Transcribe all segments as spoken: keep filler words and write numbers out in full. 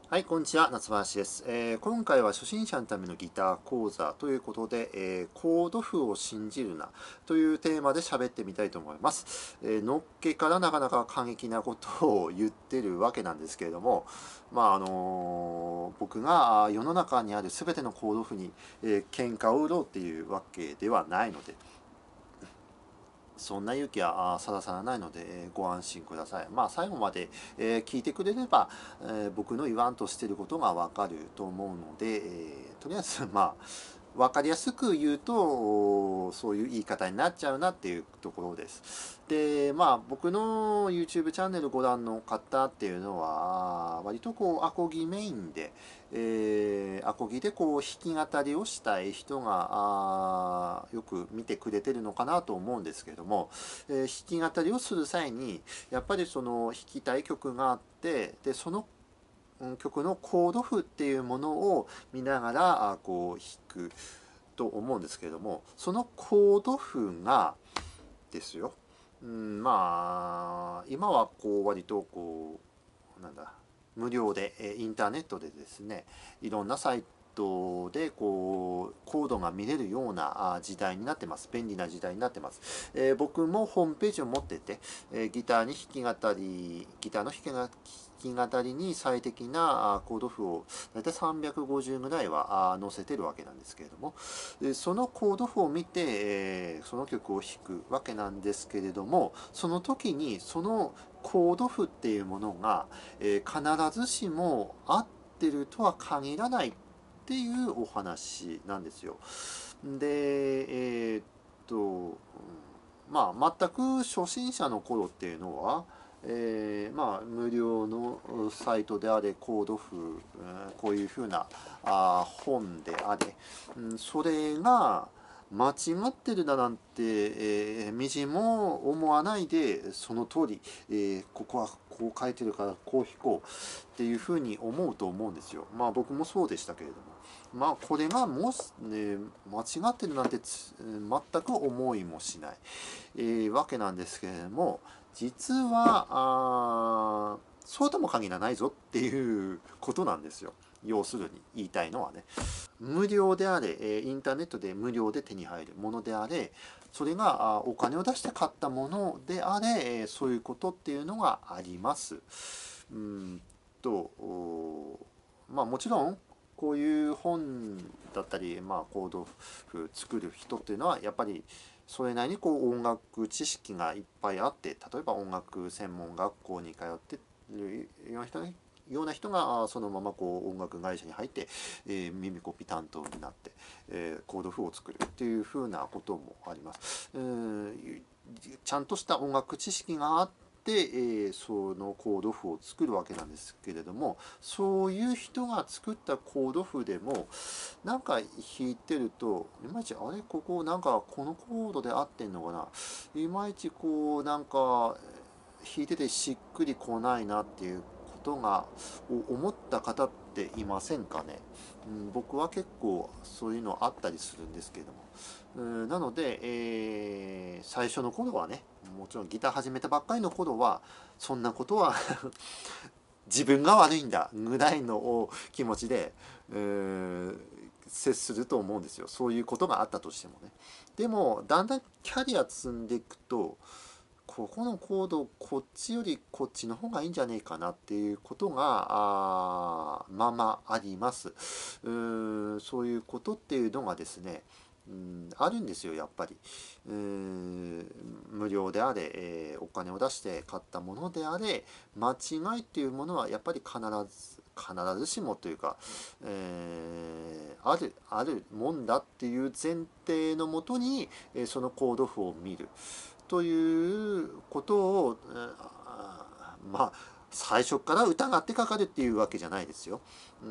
はい、こんにちは、夏林です。えー今回は初心者のためのギター講座ということで、えーコード譜を信じるなというテーマで喋ってみたいと思います。えーのっけからなかなか過激なことを言ってるわけなんですけれども、まああのー僕があー世の中にある全てのコード譜に、えー喧嘩を売ろうっていうわけではないので、そんな勇気はあーさらさらないので、えーご安心ください。まあ、最後まで、えー聞いてくれれば、えー僕の言わんとしていることがわかると思うので、えーとりあえず、まあ、わかりやすく言うと、そういう言い方になっちゃうなっていうところです。で、まあ、僕の YouTube チャンネルご覧の方っていうのは、割とこう、アコギメインで、えーアコギでこう弾き語りをしたい人があーよく見てくれてるのかなと思うんですけれども、えー弾き語りをする際にやっぱりその弾きたい曲があって、でそのうん曲のコード譜っていうものを見ながらあこう弾くと思うんですけれども、そのコード譜がですよ、うん、まあ今はこう割とこうなんだ無料でえインターネットでですね、いろんなサイトでこうコードが見れるようなあ時代になってます。便利な時代になってます。えー僕もホームページを持ってて、えーギターに弾き語りギターの弾きが弾き語りに最適なあコード譜をだいたいさんびゃくごじゅうぐらいはあ載せてるわけなんですけれども、でそのコード譜を見て、えーその曲を弾くわけなんですけれども、その時にそのコード譜っていうものが、えー必ずしも合ってるとは限らないっていうお話なんですよ。で、えーっと、うんまあ、全く初心者の頃っていうのは、えーまあ、無料のサイトであれ、コード譜、うんこういうふうなあ本であれ、うんそれが間違ってるだなんて、えー、みじんも思わないで、その通り、えーここはこう書いてるからこう弾こうっていうふうに思うと思うんですよ。まあ僕もそうでしたけれども。まあこれがもし、ね、間違ってるなんて全く思いもしない、えーわけなんですけれども、実はあそうとも限らないぞっていうことなんですよ。要するに言いたいのはね。無料であれ、えインターネットで無料で手に入るものであれ、それがあお金を出して買ったものであれ、えそういうことっていうのがあります。うんと、まあもちろん、こういう本だったり、まあ、コード譜作る人っていうのは、やっぱりそれなりにこう音楽知識がいっぱいあって、例えば音楽専門学校に通ってるような人ような人がそのままこう音楽会社に入って、えー耳コピ担当になって、えーコード譜を作るっていうふうなこともあります。うんちゃんとした音楽知識があって、えーそのコード譜を作るわけなんですけれども、そういう人が作ったコード譜でもなんか弾いてるといまいちあれここなんかこのコードで合ってんのかないまいちこうなんか弾いててしっくりこないなっていうことが思った方っていませんかね。うん、僕は結構そういうのあったりするんですけれども、うん、なので、えー最初の頃はね、もちろんギター始めたばっかりの頃はそんなことは自分が悪いんだぐらいの気持ちで、えー接すると思うんですよ。そういうことがあったとしてもね。でもだんだんキャリア積んでいくと、ここのコードこっちよりこっちの方がいいんじゃねえかなっていうことがあまあまああります。うーんそういうことっていうのがですね、うんあるんですよやっぱり。うーん無料であれ、えーお金を出して買ったものであれ、間違いっていうものはやっぱり必ず必ずしもというか、えーあるあるもんだっていう前提のもとに、えーそのコード譜を見るということを、まあ最初から疑ってかかるっていうわけじゃないですよ。うん、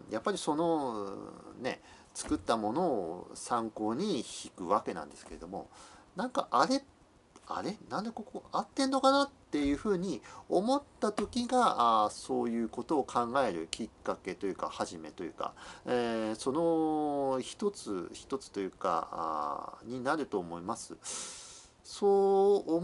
やっぱりそのね作ったものを参考に弾くわけなんですけれども、なんかあれあれなんでここ合ってんのかなっていうふうに思った時があそういうことを考えるきっかけというか始めというか、えーその一つ一つというかあになると思います。そう思っ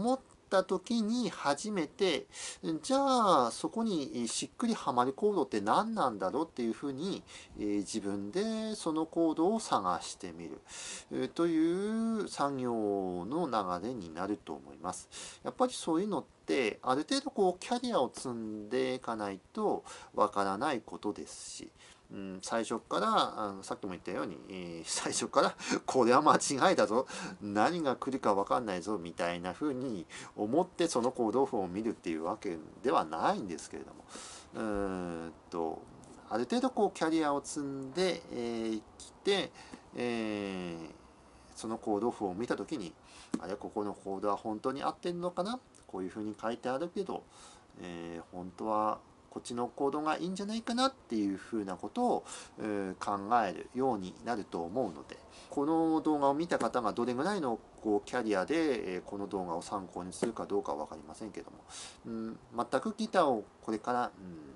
った時に初めて、じゃあそこにしっくりはまるコードって何なんだろうっていうふうに、えー自分でそのコードを探してみる、えーという作業の流れになると思います。やっぱりそういうのってある程度こうキャリアを積んでいかないとわからないことですし、うん、最初からあのさっきも言ったように、えー最初からこれは間違いだぞ、何が来るか分かんないぞみたいな風に思ってその行動譜を見るっていうわけではないんですけれども、うーんとある程度こうキャリアを積んでき、えー来て、えーそのコード譜を見た時に、あれここのコードは本当に合ってるのかな、こういう風に書いてあるけど、えー本当はこっちのコードがいいんじゃないかなっていうふうなことを、えー考えるようになると思うので、この動画を見た方がどれぐらいのこうキャリアで、えーこの動画を参考にするかどうかは分かりませんけども、うん、全くギターをこれから、うん、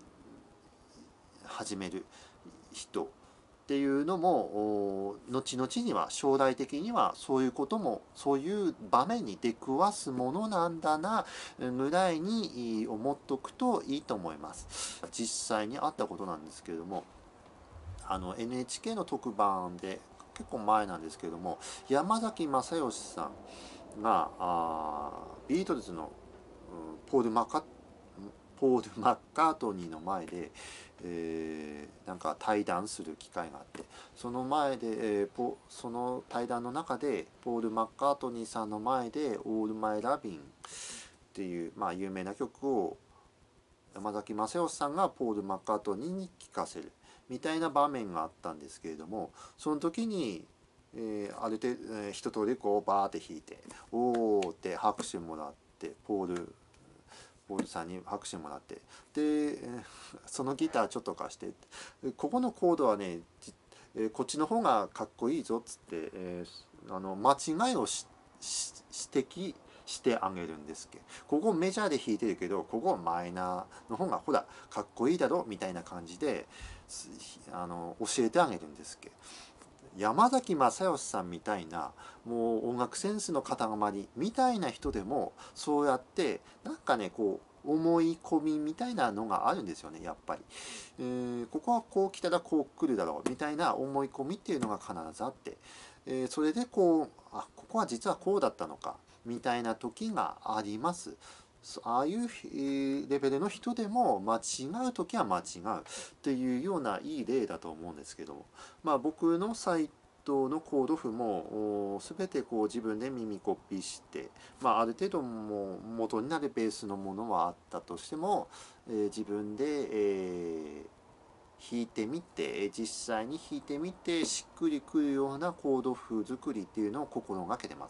始める人っていうのも後々には将来的にはそういうこともそういう場面に出くわすものなんだなぐらいに思っとくといいと思います。実際にあったことなんですけれども、あの エヌエイチケー の特番で結構前なんですけれども、山崎正義さんがあービートルズの、うん、ポール・マカポール・マッカートニーの前で、えーなんか対談する機会があって、その前で、えーポその対談の中でポール・マッカートニーさんの前で「オール・マイ・ラビン」っていう、まあ、有名な曲を山崎正義さんがポール・マッカートニーに聴かせるみたいな場面があったんですけれども、その時に、えーある程度、えー一通りこうバーって弾いて「おー」って拍手もらって、ポールポールさんに拍手もらって、でそのギターちょっと貸して、ここのコードはね、えこっちの方がかっこいいぞっつって、えーあの間違いをしし指摘してあげるんですけど、ここメジャーで弾いてるけどここマイナーの方がほらかっこいいだろみたいな感じであの教えてあげるんですけど、山崎正義さんみたいなもう音楽センスの塊みたいな人でもそうやってなんかねこう思い込みみたいなのがあるんですよね、やっぱり、えーここはこう来たらこう来るだろうみたいな思い込みっていうのが必ずあって、えーそれでこうあここは実はこうだったのかみたいな時があります。ああいうレベルの人でも間違う時は間違うっていうようないい例だと思うんですけども、まあ僕のサイトのコード譜も全てこう自分で耳コピーして、まあ、ある程度も元になるベースのものはあったとしても、えー自分で、えー弾いてみて実際に弾いてみてしっくりくるようなコード譜作りっていうのを心がけてます。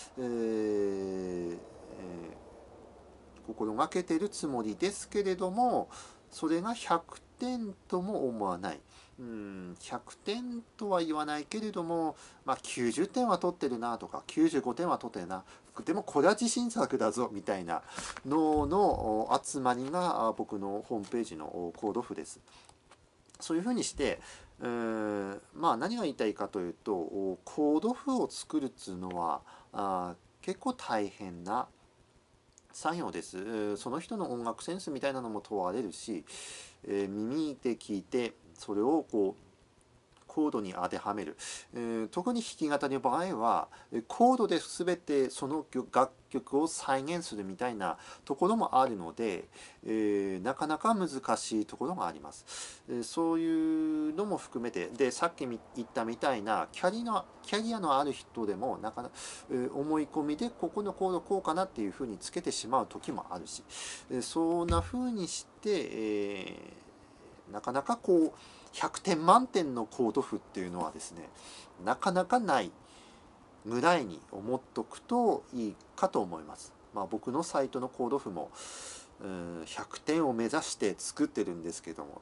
えーえー心がけてるつもりですけれども、それがひゃくてんとも思わない。うん、ひゃくてんとは言わないけれども、まあ、きゅうじゅってんは取ってるなとかきゅうじゅうごてんは取ってるな、でもこれは自信作だぞみたいなのの集まりが僕のホームページのコード譜です。そういうふうにして、えーまあ何が言いたいかというと、コード譜を作るっていうのはあ結構大変な作業です。その人の音楽センスみたいなのも問われるし、えー耳で聞いてそれをこうコードに当てはめる、えー特に弾き語りの場合はコードで全てその楽曲を再現するみたいなところもあるので、えーなかなか難しいところがあります。えーそういうのも含めて、でさっき言ったみたいなキャリのキャリアのある人でもなかなか、えー思い込みでここのコードこうかなっていうふうにつけてしまう時もあるし、えーそんなふうにして、えーなかなかこうひゃくてん満点のコード譜っていうのはですね、なかなかないぐらいに思っとくといいかと思います。まあ、僕のサイトのコード譜もひゃくてんを目指して作ってるんですけども、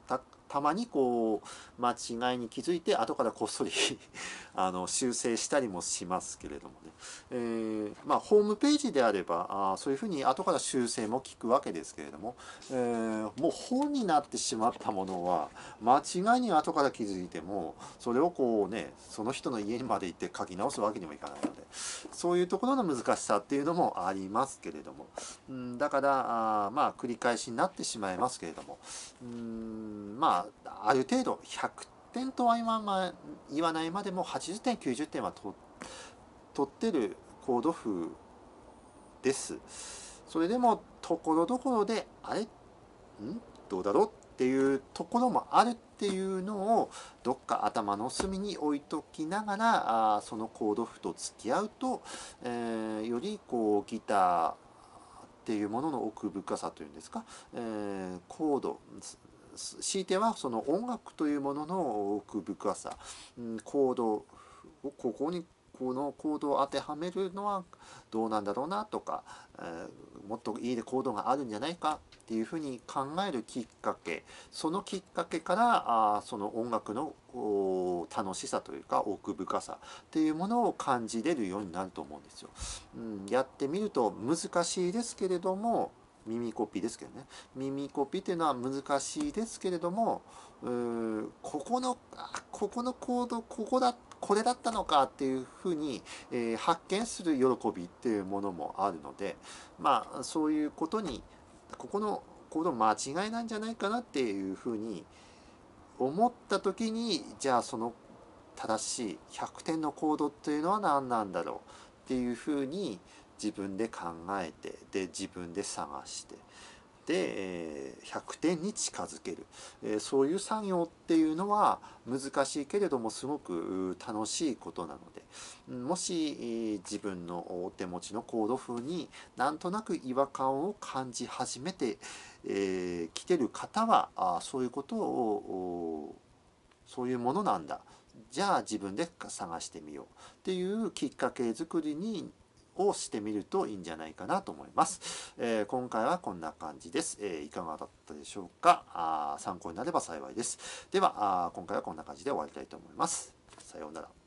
たまにこう間違いに気づいて後からこっそりあの修正したりもしますけれどもね、えー、まあホームページであればあそういうふうに後から修正も効くわけですけれども、えー、もう本になってしまったものは間違いに後から気づいてもそれをこうねその人の家にまで行って書き直すわけにもいかないので、そういうところの難しさっていうのもありますけれども、うん、だからあまあ繰り返しになってしまいますけれども、うんまあある程度ひゃくてんとは言わま言わないまでもはちじゅってんきゅうじゅってんはと取ってるコード譜です。それでもところどころであれんどうだろうっていうところもあるっていうのをどっか頭の隅に置いときながらあそのコード譜と付き合うと、えー、よりこうギターっていうものの奥深さというんですか、えー、コード強いてはその音楽というものの奥深さ、うん、コードをここにこのコードを当てはめるのはどうなんだろうなとか、えー、もっといいコードがあるんじゃないかっていうふうに考えるきっかけ、そのきっかけからあその音楽の楽しさというか奥深さっていうものを感じれるようになると思うんですよ。うん、やってみると難しいですけれども、耳コピですけどね、耳コピっていうのは難しいですけれども、うーここのここのコードここだこれだったのかっていうふうに、えー発見する喜びっていうものもあるので、まあそういうことにここのコード間違いなんじゃないかなっていうふうに思った時に、じゃあその正しいひゃくてんのコードっていうのは何なんだろうっていうふうに自分で考えて、で自分で探してで、えーひゃくてんに近づける、えーそういう作業っていうのは難しいけれどもすごく楽しいことなので、もし、えー自分のお手持ちのコード譜になんとなく違和感を感じ始めてき、えー来てる方はあそういうことをそういうものなんだ、じゃあ自分で探してみようっていうきっかけ作りにをしてみるといいんじゃないかなと思います。えー今回はこんな感じです。えーいかがだったでしょうか。あ参考になれば幸いです。ではあ今回はこんな感じで終わりたいと思います。さようなら。